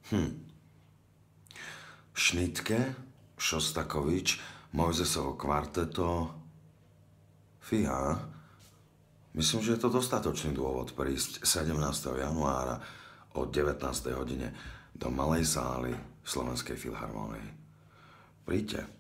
Schnittke, Šostakovič, Moyzesovo kvarteto. Fíha. Myslím, že je to dostatočný dôvod prísť 17. januára o 19. hodine do Malej sály Slovenskej filharmónie. Príďte.